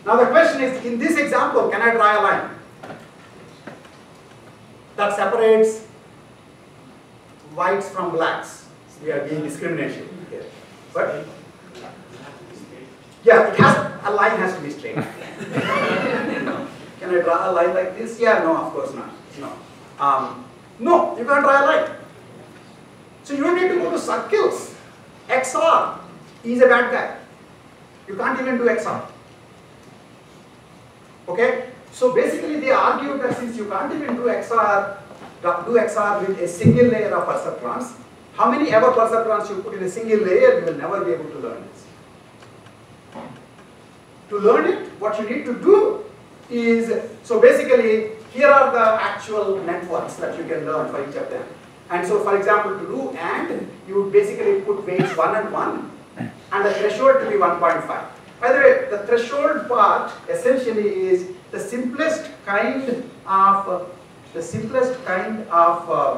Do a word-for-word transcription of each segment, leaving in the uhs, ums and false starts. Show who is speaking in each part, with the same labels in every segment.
Speaker 1: Now the question is, in this example, can I draw a line that separates whites from blacks? We are being discriminatory here. But yeah, it has, a line has to be straight. Can I draw a line like this? Yeah, no, of course not. No. Um, no, you can't draw a line. So you don't need to go to circles. X R is a bad guy. You can't even do X R. Okay? So basically they argue that since you can't even do X R, do X R with a single layer of perceptrons, how many ever perceptrons you put in a single layer, you will never be able to learn this. To learn it, what you need to do is, so basically, here are the actual networks that you can learn for each of them. And so, for example, to do AND, you would basically put weights one and one, and the threshold to be one point five. By the way, the threshold part essentially is the simplest kind of, uh, the simplest kind of um,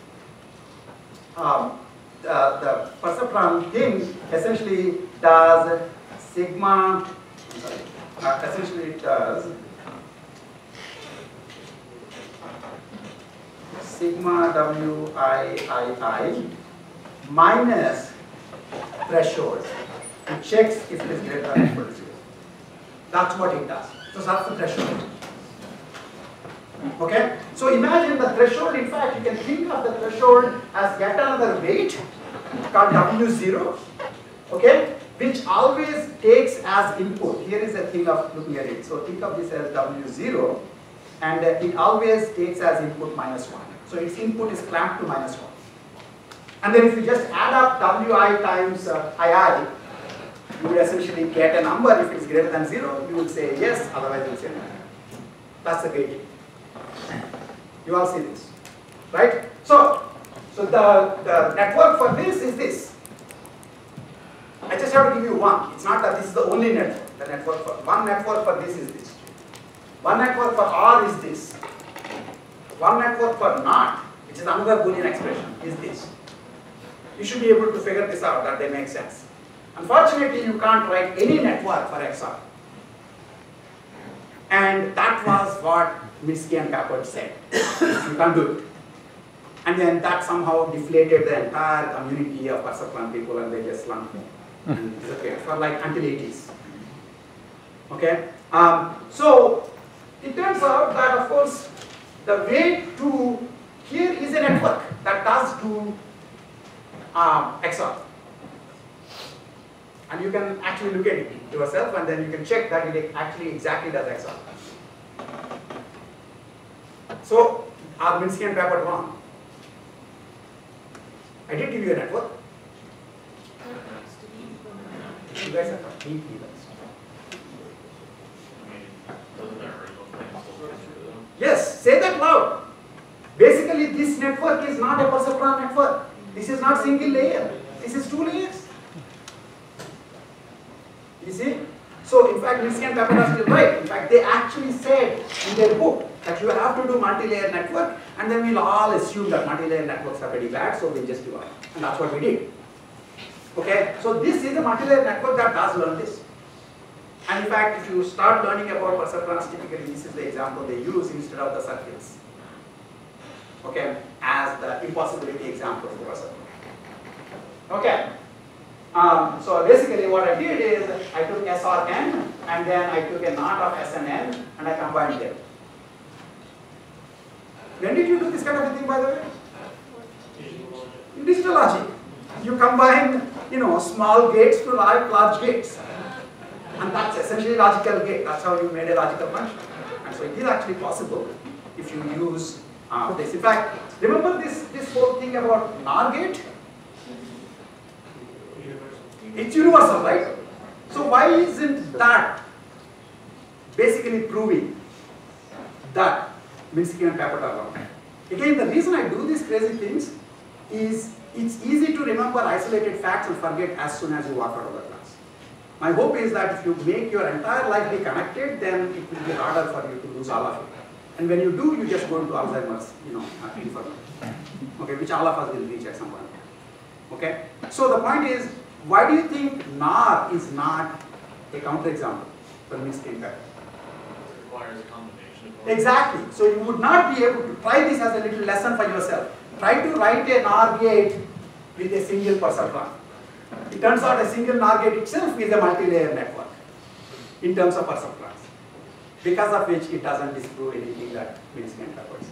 Speaker 1: um, uh, the perceptron thing essentially does sigma, uh, essentially it does sigma W I I I minus threshold. It checks if it is greater than or equal to zero. That's what it does. So that's the threshold. Okay? So imagine the threshold, in fact, you can think of the threshold as yet another weight called W zero, okay, which always takes as input. Here is a thing of looking at it. So think of this as W zero, and it always takes as input minus one. So its input is clamped to minus one. And then if you just add up Wi times uh, Ii, you would essentially get a number. If it is greater than zero, you would say yes, otherwise you would say no. That's the gating. You all see this, right? So, so the, the network for this is this. I just have to give you one. It's not that this is the only network. The network for one network for this is this. One network for R is this. One network for not, which is another Boolean expression, is this. You should be able to figure this out, that they make sense. Unfortunately, you can't write any network for X R. And that was what Minsky and Papert said. You can't do it. And then that somehow deflated the entire community of perceptron people, and they just slumped and disappeared for like until eighties. Okay? Um, so it turns out that, of course, the way to, here is a network that does do um, X R. And you can actually look at it yourself, and then you can check that it actually exactly does X R. So, are Minsky and Papert wrong? I did give you a network. You guys are not deep either. Yes, say that loud. Basically, this network is not a perceptron network. This is not single layer. This is two layers. You see? So, in fact, Minsky and Papert are still right. In fact, they actually said in their book that you have to do multi-layer network, and then we'll all assume that multi-layer networks are pretty bad, so we'll just do it. And that's what we did. Okay? So, this is a multi-layer network that does learn this. And in fact, if you start learning about perceptrons, typically this is the example they use instead of the circuits. Okay? As the impossibility example for perceptron. Okay? Um, so basically what I did is, I took S R N, and then I took a knot of S and N, and I combined them. When did you do this kind of a thing, by the way? In digital logic. You combine, you know, small gates to large, large gates. And that's essentially logical gate. That's how you made a logical function. And so it is actually possible if you use uh, this. In fact, remember this, this whole thing about NOR gate? It's universal, right? So why isn't that basically proving that Minsky and Papert are wrong? Again, the reason I do these crazy things is it's easy to remember isolated facts and forget as soon as you walk out of the class. My hope is that if you make your entire life be connected, then it will be harder for you to lose all of it. And when you do, you just go into Alzheimer's, you know, inferno. Okay, which all of us will reach at some point. Okay? So the point is, why do you think NOR is not a counterexample? for mixed feedback.
Speaker 2: It requires a combination of
Speaker 1: Exactly. So you would not be able to try this as a little lesson for yourself. Try to write a NOR gate with a single perceptron. It turns out a single NOR gate itself is a multi-layer network in terms of perceptrons, because of which it doesn't disprove anything that Mills-Menta was.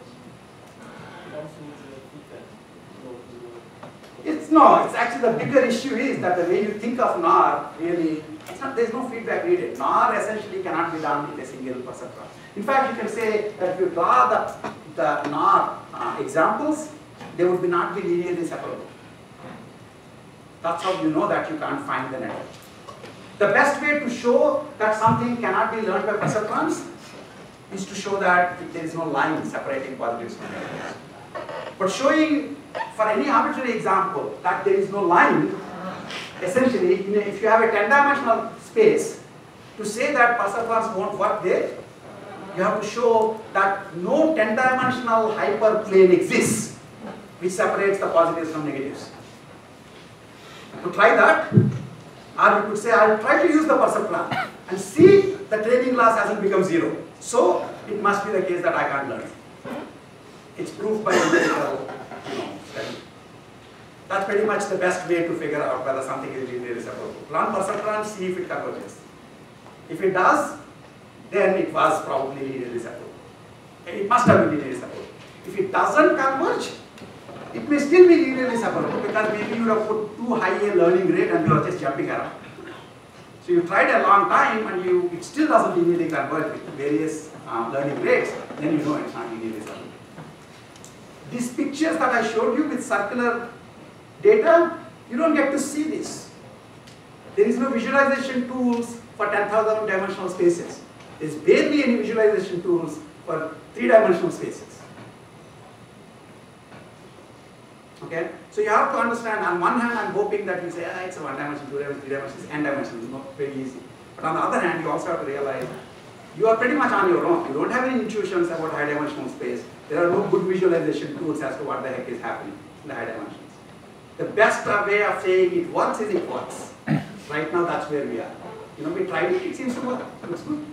Speaker 1: It's no, it's actually the bigger issue is that the way you think of NOR really, it's not, there's no feedback needed. NOR essentially cannot be done with a single perceptron. In fact, you can say that if you draw the, the NOR uh, examples, they would be not be linearly separable. That's how you know that you can't find the network. The best way to show that something cannot be learned by perceptrons is to show that there is no line separating positives from negatives. But showing for any arbitrary example that there is no line, essentially, if you have a ten-dimensional space, to say that perceptrons won't work there, you have to show that no ten-dimensional hyperplane exists which separates the positives from negatives. To try that, or you could say, I will try to use the perceptron and see the training loss hasn't become zero. So it must be the case that I can't learn. It's proof by empirical, you know, study. That's pretty much the best way to figure out whether something is linearly separable. Learn perceptron, see if it converges. If it does, then it was probably linearly separable. It must have been linearly separable. If it doesn't converge, it may still be linearly separable because maybe you have put too high a learning rate and you are just jumping around. So you tried a long time and you it still doesn't linearly converge with various uh, learning rates, then you know it's not linearly separable. These pictures that I showed you with circular data, you don't get to see this. There is no visualization tools for ten thousand dimensional spaces. There is barely any visualization tools for three-dimensional spaces. Okay, so you have to understand. On one hand, I'm hoping that you say, ah, it's a one-dimension, two-dimension, three-dimension, it's n-dimensional. It's not very easy. But on the other hand, you also have to realize you are pretty much on your own. You don't have any intuitions about high-dimensional space. There are no good visualization tools as to what the heck is happening in the high dimensions. The best way of saying it works is it works. Right now, that's where we are. You know, we tried it, it seems to work. It looks good.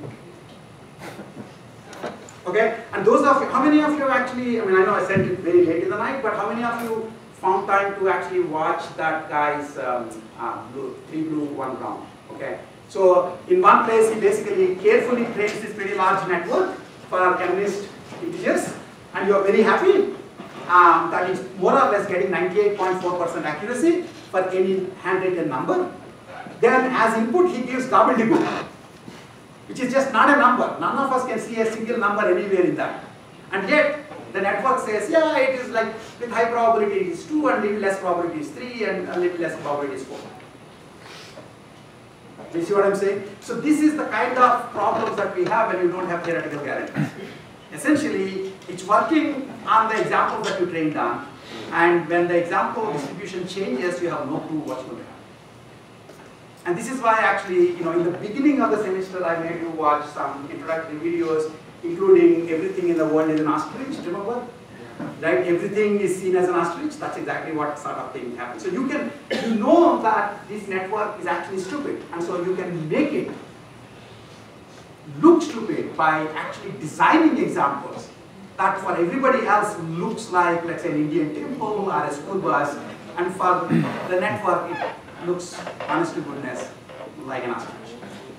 Speaker 1: Okay, and those of you, how many of you actually, I mean, I know I sent it very late in the night, but how many of you found time to actually watch that guy's um, uh, blue, three blue, one brown? Okay, so in one place, he basically carefully trains this pretty large network for MNIST integers, and you are very happy um, that it's more or less getting ninety-eight point four percent accuracy for any handwritten number. Then as input, he gives gobbledygook, which is just not a number. None of us can see a single number anywhere in that. And yet, the network says, yeah, it is like with high probability it is two and little less probability is three and a little less probability is four. Do you see what I'm saying? So this is the kind of problems that we have when you don't have theoretical guarantees. Essentially, it's working on the example that you trained on, and when the example distribution changes, you have no clue what's going to happen. And this is why actually, you know, in the beginning of the semester, I made you watch some introductory videos, including everything in the world is an ostrich, remember? Right? Everything is seen as an ostrich. That's exactly what sort of thing happens. So you can, you know that this network is actually stupid, and so you can make it look stupid by actually designing examples that for everybody else looks like, let's say, an Indian temple or a school bus, and for the network it looks, honest to goodness, like an ostrich.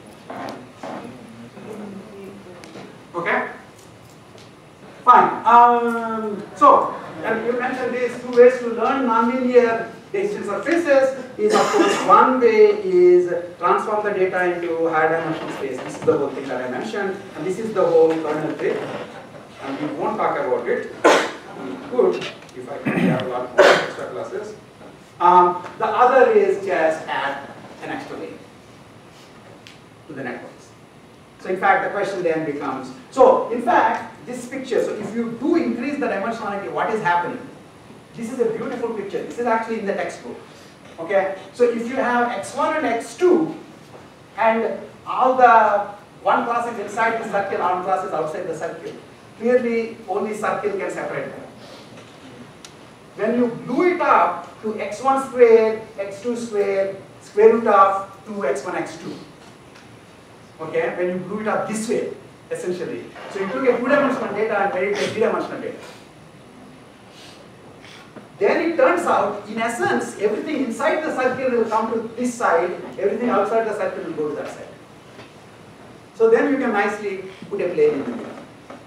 Speaker 1: Okay? Fine. Um, so, and you mentioned these two ways to learn nonlinear decision surfaces. Is of course one way is transform the data into higher dimensional space. This is the whole thing that I mentioned, and this is the whole kernel trick. And we won't talk about it. We could, if I can have a lot more extra classes. Um, the other is just add an extra layer to the networks. So in fact, the question then becomes, so in fact, this picture, so if you do increase the dimensionality, what is happening? This is a beautiful picture. This is actually in the textbook. Okay, so if you have x one and x two, and all the one class is inside the circle, one class is outside the circle, clearly only circle can separate them. When you blew it up to x one squared, x two squared, square root of two x one, x two, Okay, when you blew it up this way, essentially. So you took a two-dimensional data and made it a three-dimensional data. Then it turns out, in essence, everything inside the circle will come to this side, everything outside the circle will go to that side. So then you can nicely put a plane in the middle.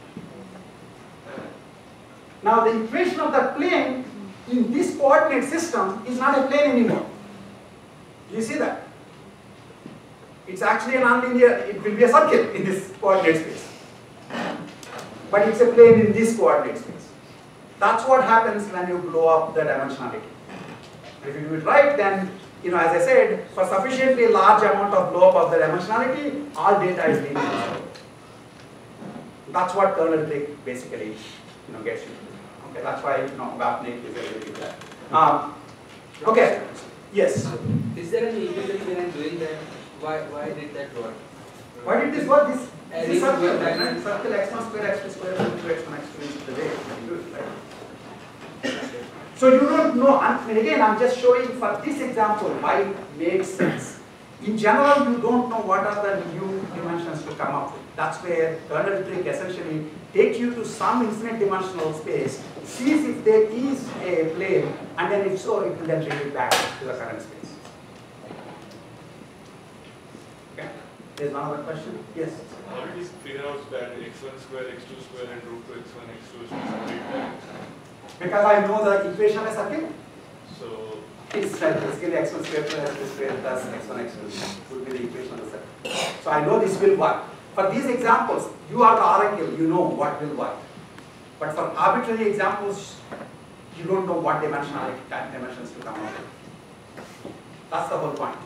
Speaker 1: Now the equation of that plane in this coordinate system is not a plane anymore. Do you see that? It's actually a nonlinear, it will be a circle in this coordinate space. But it's a plane in this coordinate space. That's what happens when you blow up the dimensionality. If you do it right, then, you know, as I said, for sufficiently large amount of blow up of the dimensionality, all data is linear. That's what kernel trick basically, you know, gets you. Okay, that's why, you know, Vapnik is able to do that. Um, okay, yes.
Speaker 3: Is there any illegal when I'm doing that? Why why did that work?
Speaker 1: Why did this work? This,
Speaker 3: And
Speaker 1: this
Speaker 3: it
Speaker 1: circle,
Speaker 3: worked
Speaker 1: right?
Speaker 3: like-
Speaker 1: Circle x one square, x two square, x two, x one, x two is the way you do it, right? So you don't know, and again, I'm just showing for this example why it makes sense. In general, you don't know what are the new dimensions to come up with. That's where kernel trick essentially takes you to some infinite dimensional space, sees if there is a plane, and then if so, it will then bring it back to the current space. Okay? There's one other question? Yes?
Speaker 2: How did you figure out that x one square, x two square, and root two x one, x two is separate?
Speaker 1: Because I know the equation of a circle.
Speaker 2: So,
Speaker 1: It's like basically x one square plus x two square plus x one x two would be the equation of the circle. So I know this will work. For these examples, you are the oracle, you know what will work. But for arbitrary examples, you don't know what dimensionality, dimensions to come up with. That's the whole point.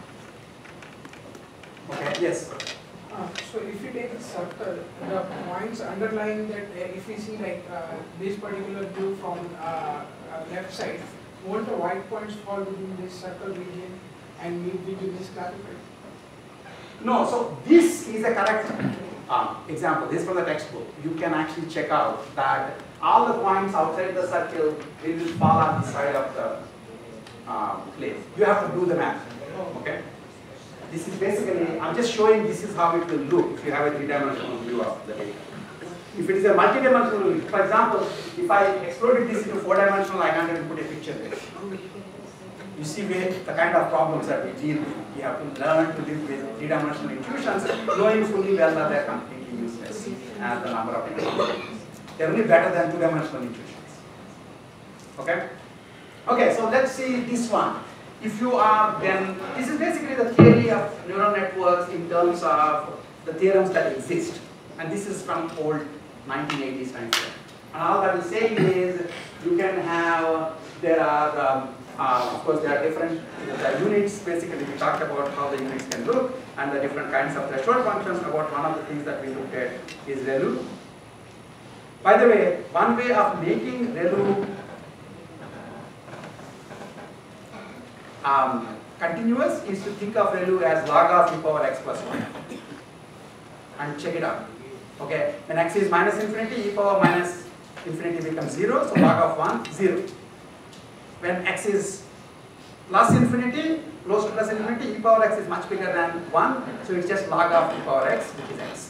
Speaker 1: Okay, yes?
Speaker 4: Uh, so if you take a circle, the points underlying that, uh, if we see like uh, this particular view from uh, uh, left side, won't the white points fall within this circle region and meet within this classified?
Speaker 1: No, so this is a correct uh, example. This is from the textbook. You can actually check out that all the points outside the circle will fall on the side of the uh, place. You have to do the math. Okay? This is basically, I'm just showing this is how it will look if you have a three-dimensional view of the data. If it is a multi-dimensional view, for example, if I exploded this into four-dimensional, I can't even put a picture there. You see where the kind of problems that we deal with. We have to learn to live with three-dimensional intuitions, knowing fully well that they're completely useless as the number of dimensions. They're only better than two-dimensional intuitions. Okay? Okay, so let's see this one. If you are then, this is basically the theory of neural networks in terms of the theorems that exist. And this is from old nineteen eighties time frame. And all that is saying is you can have, there are, um, uh, of course, there are different the units. Basically, we talked about how the units can look and the different kinds of threshold functions. About one of the things that we looked at is ReLU. By the way, one way of making ReLU um, continuous is to think of ReLU as log of e power x plus one. And check it out. Okay, when x is minus infinity, e power minus infinity becomes zero, so log of one, zero. When x is plus infinity, close to plus infinity, e power x is much bigger than one, so it's just log of e power x, which is x.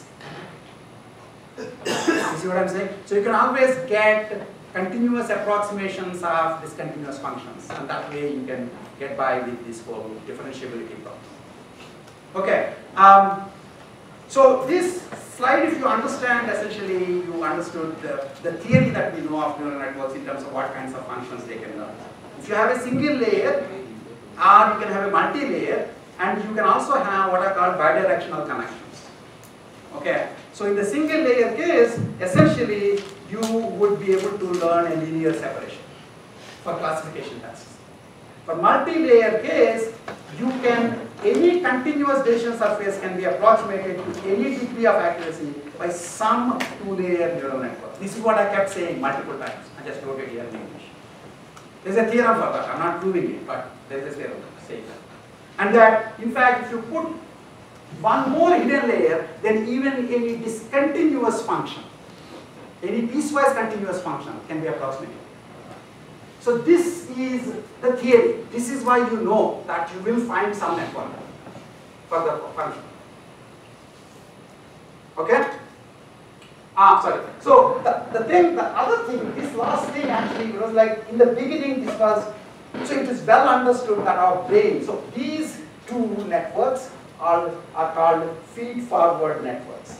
Speaker 1: You see what I'm saying? So you can always get continuous approximations of discontinuous functions, and that way you can get by with this whole differentiability problem. Okay. Um, So this slide, if you understand, essentially you understood the, the theory that we know of neural networks in terms of what kinds of functions they can learn. If you have a single layer, or you can have a multi-layer, and you can also have what are called bidirectional connections. Okay, so in the single layer case, essentially you would be able to learn a linear separation for classification tasks. For multi-layer case, you can, any continuous decision surface can be approximated to any degree of accuracy by some two-layer neural network. This is what I kept saying multiple times. I just wrote it here in English. There's a theorem for that. I'm not proving it, but there's a theorem saying that. And that, in fact, if you put one more hidden layer, then even any discontinuous function, any piecewise continuous function can be approximated. So this is the theory. This is why you know that you will find some network for the function. Okay? Ah, sorry. So the, the thing, the other thing, this last thing actually was like in the beginning this was, so it is well understood that our brain, so these two networks are, are called feed-forward networks.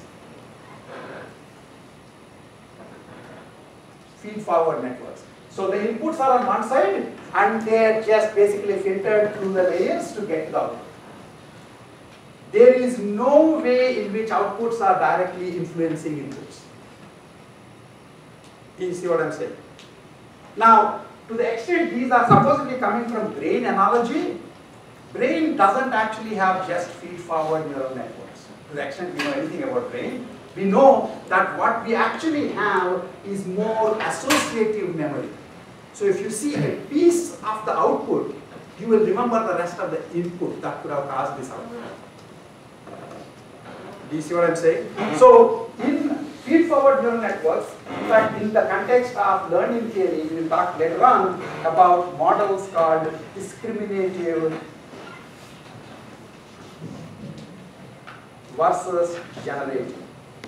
Speaker 1: Feed-forward networks. So the inputs are on one side and they are just basically filtered through the layers to get the output. There is no way in which outputs are directly influencing inputs. You see what I'm saying? Now, to the extent these are supposedly coming from brain analogy, brain doesn't actually have just feed-forward neural networks. To the extent we know anything about brain, we know that what we actually have is more associative memory. So if you see a piece of the output, you will remember the rest of the input that could have caused this output. Do you see what I'm saying? So in feed-forward neural networks, in fact in the context of learning theory, we will talk later on about models called discriminative versus generative.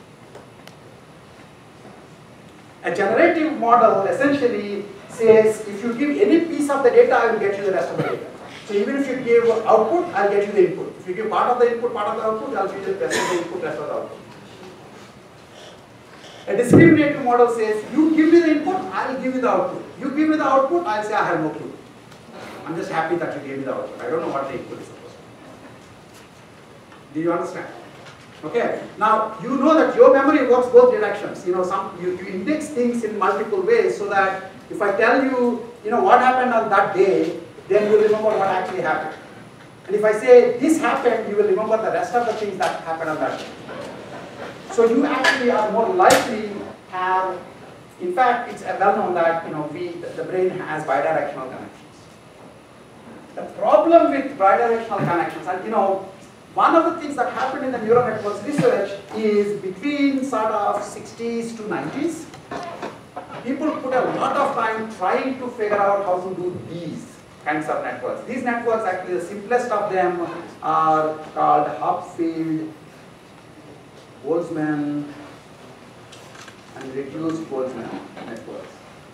Speaker 1: A generative model essentially says if you give any piece of the data, I will get you the rest of the data. So even if you give output, I'll get you the input. If you give part of the input, part of the output, I'll give you the rest of the input, rest of the output. A discriminative model says you give me the input, I'll give you the output. You give me the output, I'll say I have no clue. I'm just happy that you gave me the output. I don't know what the input is supposed to be. Do you understand? Okay. Now you know that your memory works both directions. You know, some you, you index things in multiple ways so that if I tell you, you know, what happened on that day, then you remember what actually happened. And if I say this happened, you will remember the rest of the things that happened on that day. So you actually are more likely have, in fact, it's well known that you know we the brain has bidirectional connections. The problem with bidirectional connections, and you know, one of the things that happened in the neural networks research is between sort of sixties to nineties, people put a lot of time trying to figure out how to do these kinds of networks. These networks, actually the simplest of them are called Hopfield, Boltzmann, and reduced Boltzmann networks.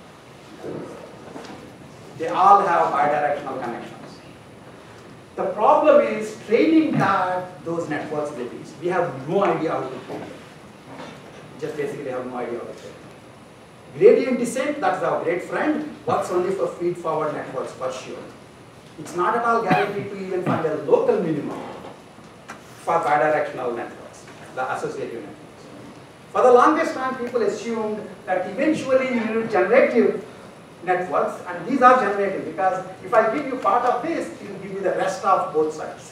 Speaker 1: They all have bidirectional connections. The problem is training that those networks with these. We have no idea how to train them. We just basically have no idea how to train them. Gradient descent, that's our great friend, works only for feed-forward networks for sure. It's not at all guaranteed to even find a local minimum for bidirectional networks, the associative networks. For the longest time, people assumed that eventually you need generative networks, and these are generative because if I give you part of this, it will give you the rest of both sides.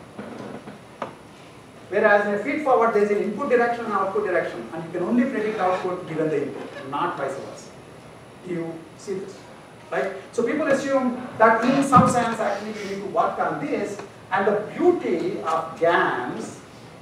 Speaker 1: Whereas in a feed-forward, there is an input direction and output direction, and you can only predict output given the input, not vice versa. You see this, right? So people assume that in some sense, actually, you need to work on this, and the beauty of GANs,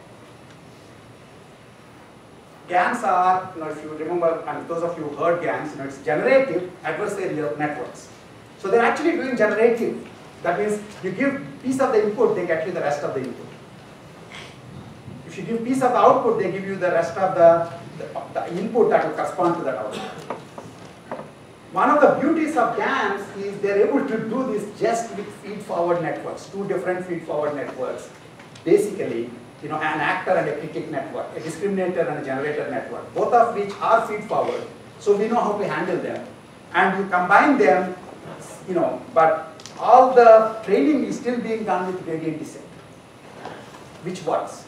Speaker 1: GANs are, you know, if you remember, and those of you who heard GANs, you know, it's generative adversarial networks. So they're actually doing generative. That means you give piece of the input, they get you the rest of the input. If you give piece of the output, they give you the rest of the, the, the input that will correspond to that output. One of the beauties of GANs is they're able to do this just with feed-forward networks, two different feed-forward networks. Basically, you know, an actor and a critic network, a discriminator and a generator network, both of which are feed-forward. So we know how to handle them. And you combine them, you know, but all the training is still being done with gradient descent, which works.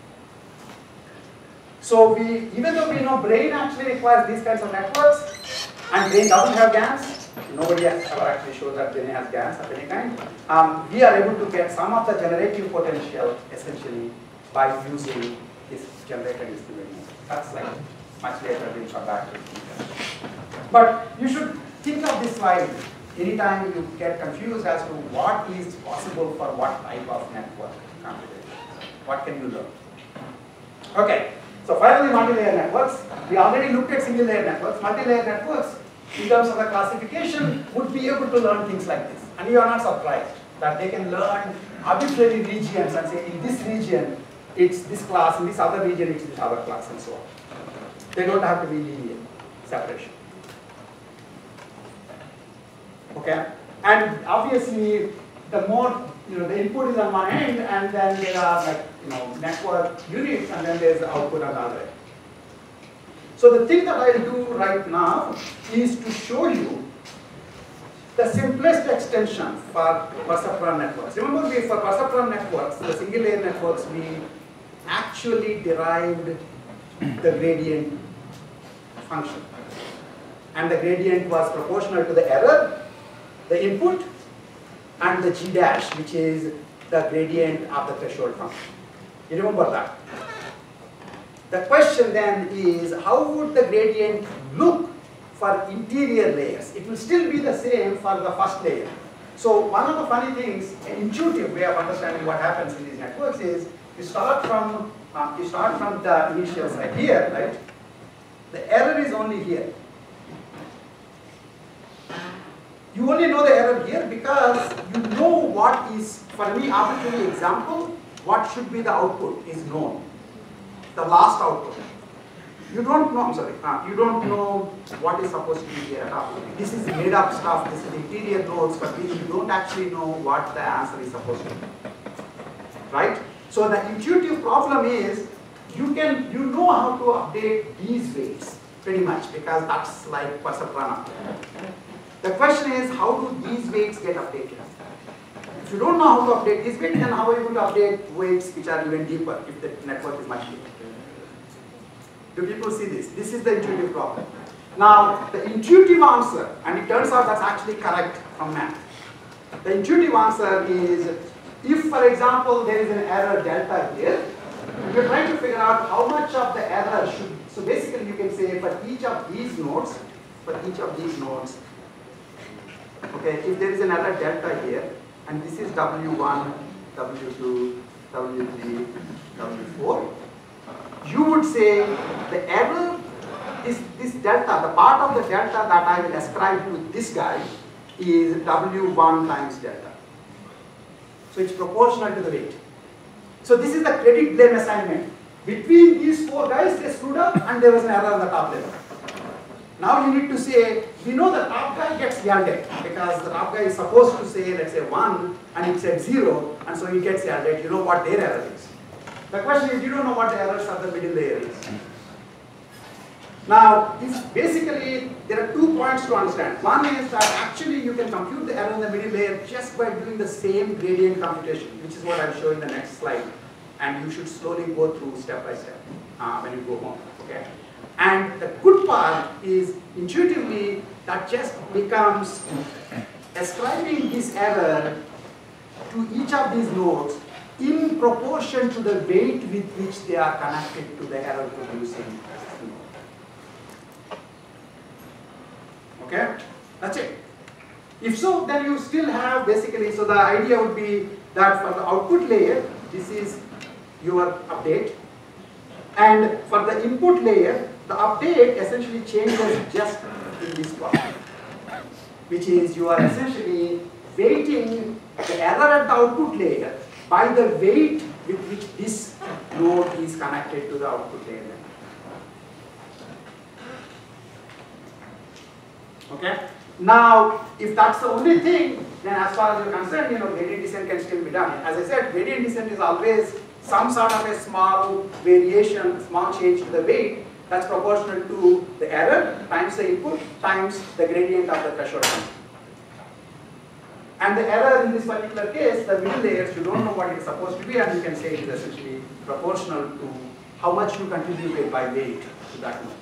Speaker 1: So we, even though we know brain actually requires these kinds of networks, and brain doesn't have GANs, nobody has ever actually showed that brain has GANs of any kind, um, we are able to get some of the generative potential essentially by using this generated discriminator. That's like much later we'll come back to it. But you should think of this slide anytime you get confused as to what is possible for what type of network computation. What can you learn? Okay. So finally, multi-layer networks. We already looked at single-layer networks. Multi-layer networks, in terms of the classification, would be able to learn things like this. And you are not surprised that they can learn arbitrary regions and say, in this region, it's this class, in this other region it's this other class, and so on. They don't have to be linear separation. Okay? And obviously, the more, you know, the input is on one end, and then there are like, you know, network units, and then there's the output on the other end. So the thing that I'll do right now is to show you the simplest extension for perceptron networks. Remember, we, for perceptron networks, the single layer networks, we actually derived the gradient function. And the gradient was proportional to the error, the input, and the G dash, which is the gradient of the threshold function. You remember that? The question then is, how would the gradient look for interior layers? It will still be the same for the first layer. So one of the funny things, an intuitive way of understanding what happens in these networks is, you start from, uh, you start from the initial side here, right? The error is only here. You only know the error here because you know what is, for any arbitrary example, what should be the output is known. The last output. You don't know, I'm sorry, uh, you don't know what is supposed to be here at all. This is made up stuff, this is interior nodes, but you don't actually know what the answer is supposed to be. Right? So the intuitive problem is, you can, you know how to update these weights, pretty much, because that's like perceptron update. The question is, how do these weights get updated? If you don't know how to update these weights, then how are you going to update weights which are even deeper if the network is much deeper? Do people see this? This is the intuitive problem. Now, the intuitive answer, and it turns out that's actually correct from math. The intuitive answer is, if, for example, there is an error delta here, you're trying to figure out how much of the error should, so basically you can say for each of these nodes, for each of these nodes, okay, if there is an error delta here, and this is W one, W two, W three, W four, you would say the error, this, this delta, the part of the delta that I will ascribe to this guy is W one times delta. So it's proportional to the weight. So this is the credit blame assignment. Between these four guys, they screwed up and there was an error on the top level. Now you need to say, we know the top guy gets yelled because the top guy is supposed to say, let's say one, and it said zero, and so he gets yelled. You know what their error is. The question is, you don't know what the errors of the middle layer is. Now, this basically, there are two points to understand. One is that actually you can compute the error in the middle layer just by doing the same gradient computation, which is what I'll show in the next slide. And you should slowly go through step by step uh, when you go home. Okay? And the good part is, intuitively, that just becomes ascribing this error to each of these nodes in proportion to the weight with which they are connected to the error producing node. Okay? That's it. If so, then you still have basically, so the idea would be that for the output layer, this is your update. And for the input layer, the update essentially changes just in this part, which is you are essentially weighting the error at the output layer by the weight with which this node is connected to the output layer. Okay? Now, if that's the only thing, then as far as you're concerned, you know, gradient descent can still be done. As I said, gradient descent is always some sort of a small variation, small change to the weight that's proportional to the error times the input times the gradient of the threshold. And the error in this particular case, the middle layers, you don't know what it is supposed to be, and you can say it is essentially proportional to how much you contributed by weight to that node.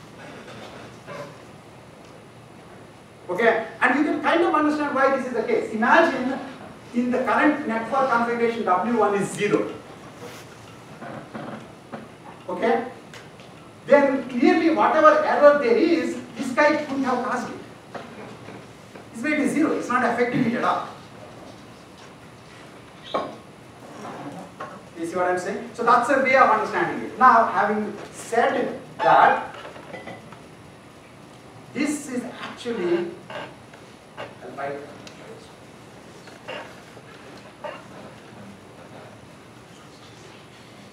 Speaker 1: Okay, and you can kind of understand why this is the case. Imagine in the current network configuration W one is zero. Okay, then clearly whatever error there is, this guy couldn't have caused it. This weight is zero, it's not affecting it at all. You see what I'm saying? So that's a way of understanding it. Now, having said that, this is actually, I'll write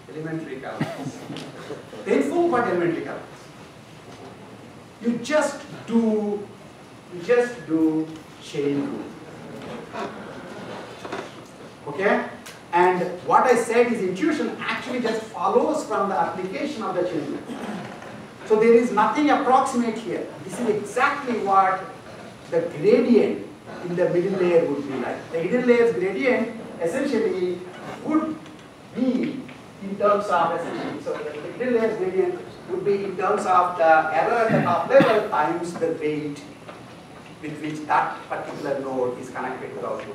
Speaker 1: Elementary calculus. Painful, but elementary calculus. You just do, you just do chain rule. Okay? And what I said is intuition actually just follows from the application of the chain rule. So there is nothing approximate here. This is exactly what the gradient in the middle layer would be like. The hidden layer's gradient essentially would be in terms of essentially, so the hidden layer's gradient would be in terms of the error at the top level times the weight with which that particular node is connected to the output.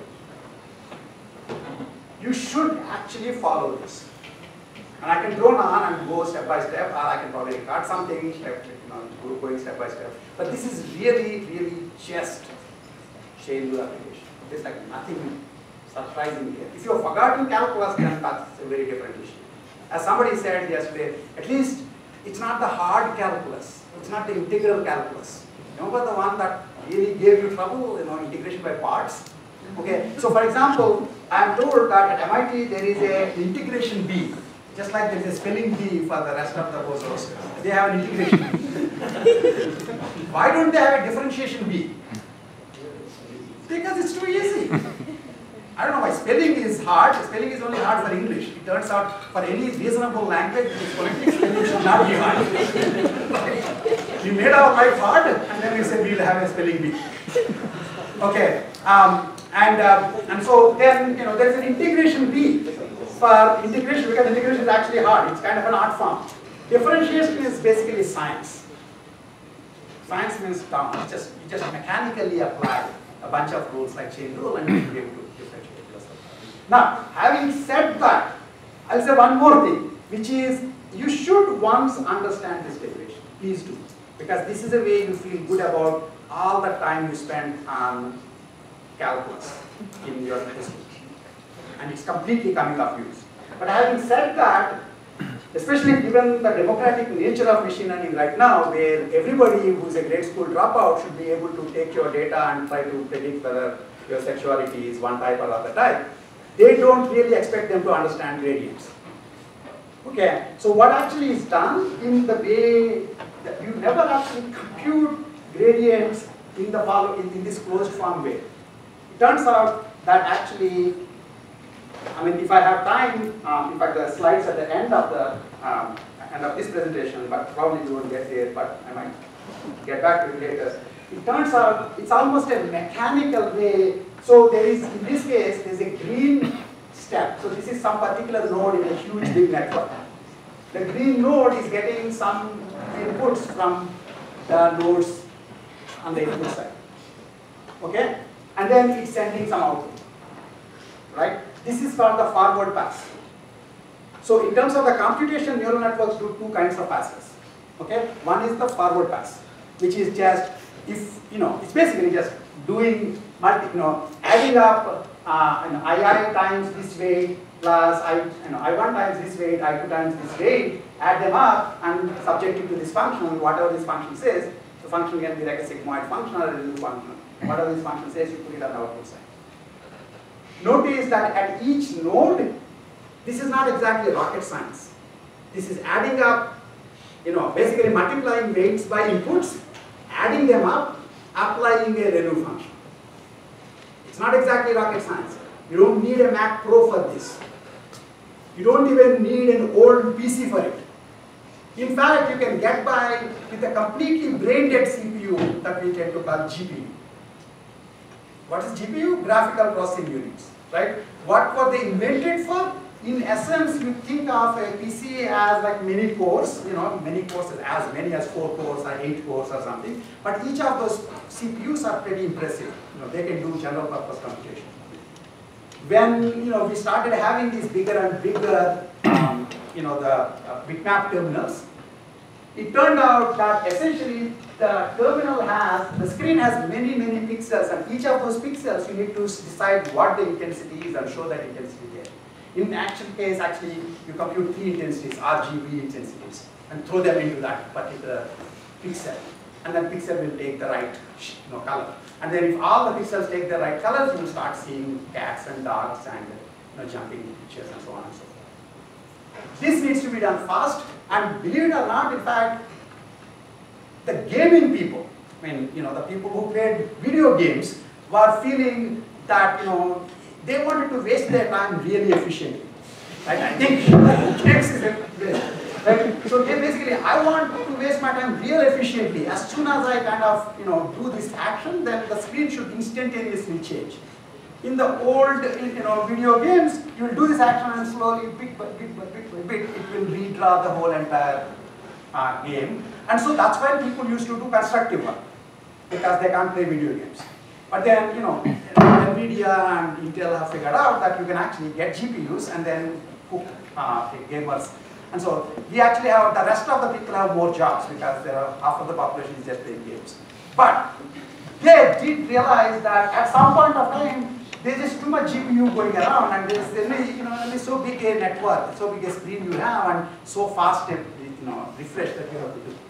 Speaker 1: You should actually follow this. And I can drone on and go step by step, or I can probably cut something, step, you know, going step by step. But this is really, really just chain rule application. There's like nothing surprising here. If you have forgotten calculus, then that's a very different issue. As somebody said yesterday, at least it's not the hard calculus. It's not the integral calculus. Remember the one that really gave you trouble, you know, integration by parts? Okay, so for example, I am told that at M I T there is a integration bee. Just like there is a spelling bee for the rest of the courses, they have an integration bee. Why don't they have a differentiation bee? Because it's too easy. I don't know why spelling is hard. Spelling is only hard for English. It turns out for any reasonable language, phonetics spelling should not be hard. We made our life hard, and then we said we'll have a spelling bee. Okay, um, and uh, and so then you know there's an integration bee. For integration, because integration is actually hard, it's kind of an art form. Differentiation is basically science. Science means down. You just, you just mechanically apply a bunch of rules like chain rule and you'll be able to differentiate yourself. Now, having said that, I'll say one more thing, which is you should once understand this derivation. Please do. Because this is a way you feel good about all the time you spend on calculus in your history. And it's completely coming of use. But having said that, especially given the democratic nature of machine learning right now, where everybody who's a grade school dropout should be able to take your data and try to predict whether your sexuality is one type or other type, they don't really expect them to understand gradients. Okay, so what actually is done in the way that you never actually compute gradients in the follow in, in this closed form way. It turns out that actually, I mean, if I have time, um, in fact, the slides at the end of the um, end of this presentation, but probably we won't get there, but I might get back to it later. It turns out it's almost a mechanical way. So there is, in this case, there's a green step. So this is some particular node in a huge big network. The green node is getting some inputs from the nodes on the input side. Okay, and then it's sending some output. Right? This is called the forward pass. So in terms of the computation, neural networks do two kinds of passes. Okay? One is the forward pass, which is just, if, you know, it's basically just doing, multi, you know, adding up uh, you know, I I times this weight plus I, you know, I one times this weight, I two times this weight, add them up and subject it to this function, whatever this function says. The function can be like a sigmoid function or a little function. Whatever this function says, you put it on the output side. Notice that at each node, this is not exactly rocket science. This is adding up, you know, basically multiplying weights by inputs, adding them up, applying a ReLU function. It's not exactly rocket science. You don't need a Mac Pro for this. You don't even need an old P C for it. In fact, you can get by with a completely brain-dead C P U that we tend to call G P U. What is G P U? Graphical processing units, right? What were they invented for? In essence, you think of a P C as like many cores, you know, many cores as many as four cores or eight cores or something. But each of those C P Us are pretty impressive. You know, they can do general purpose computation. When you know we started having these bigger and bigger, um, you know, the uh, bitmap terminals, it turned out that essentially the terminal has, the screen has many, many pixels, and each of those pixels you need to decide what the intensity is and show that intensity there. In actual case, actually, you compute three intensities, R G B intensities, and throw them into that particular pixel. And then pixel will take the right you know, color. And then if all the pixels take the right colors, you will start seeing cats and dogs and you know, jumping pictures and so on and so forth. This needs to be done fast, and believe it or not, in fact, the gaming people, I mean, you know, the people who played video games were feeling that, you know, they wanted to waste their time really efficiently. Right? I think games is a right? So they basically, I want to waste my time real efficiently. As soon as I kind of, you know, do this action, then the screen should instantaneously change. In the old, you know, video games, you will do this action and slowly, bit by bit by bit by bit, it will redraw the whole entire uh, game. And so that's why people used to do constructive work, because they can't play video games. But then, you know, NVIDIA and Intel have figured out that you can actually get G P Us and then hook uh, gamers. And so we actually have, the rest of the people have more jobs because there are, half of the population is just playing games. But they did realize that at some point of time, there's just too much G P U going around, and there's, there's you know, only so big a network, so big a screen you have, and so fast a, you know, refresh that you have to do.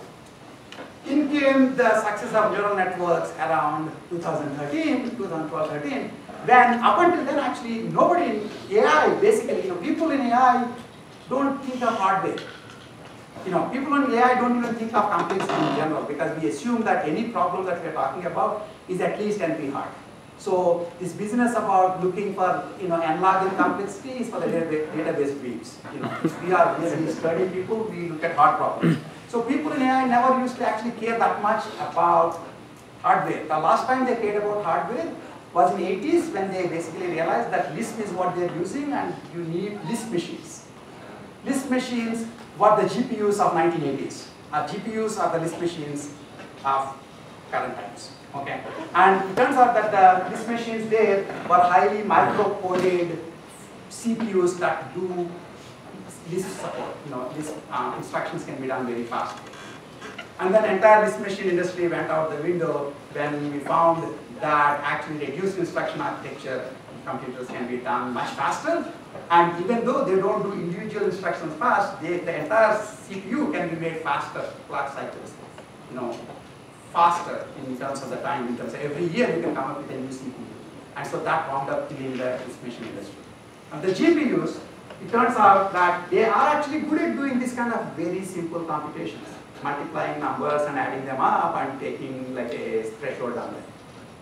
Speaker 1: In came the success of neural networks around two thousand thirteen, two thousand twelve, thirteen, when up until then actually nobody in A I, basically, you know, people in A I don't think of hardware. You know, people in A I don't even think of complexity in general, because we assume that any problem that we're talking about is at least N P hard. So this business about looking for, you know, n-log in complexity is for the database dweebs. You know, if we are really study people, we look at hard problems. So people in A I never used to actually care that much about hardware. The last time they cared about hardware was in the eighties, when they basically realized that Lisp is what they're using and you need Lisp machines. Lisp machines were the G P Us of nineteen eighties. Our G P Us are the Lisp machines of current times. Okay, and it turns out that the Lisp machines there were highly micro-coded C P Us that do Lisp support. You know, Lisp uh, instructions can be done very fast. And then the entire Lisp machine industry went out the window when we found that actually reduced instruction architecture computers can be done much faster. And even though they don't do individual instructions fast, they, the entire C P U can be made faster, clock cycles, you know, faster in terms of the time, in terms of every year you can come up with a new C P U. And so that wound up killing the Lisp machine industry. And the G P Us, it turns out that they are actually good at doing this kind of very simple computations, multiplying numbers and adding them up and taking like a threshold down there.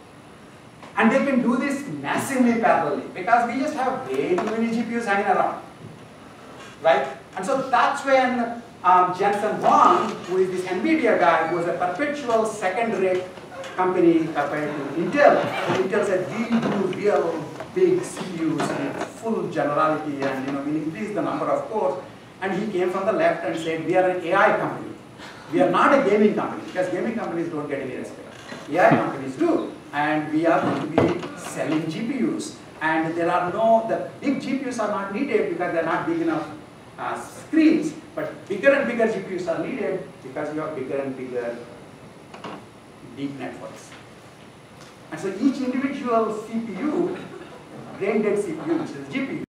Speaker 1: And they can do this massively parallelly, because we just have way too many G P Us hanging around, right? And so that's when um, Jensen Huang, who is this NVIDIA guy, who was a perpetual second-rate company compared to Intel. So Intel said, we do real big C P Us with full generality, and you know, we increase the number of cores. And he came from the left and said, we are an A I company. We are not a gaming company, because gaming companies don't get any respect. A I companies do. And we are going to be selling G P Us. And there are no, the big G P Us are not needed because they're not big enough uh, screens, but bigger and bigger G P Us are needed because you have bigger and bigger deep networks. And so each individual C P U, brain dead C P U, which is G P U,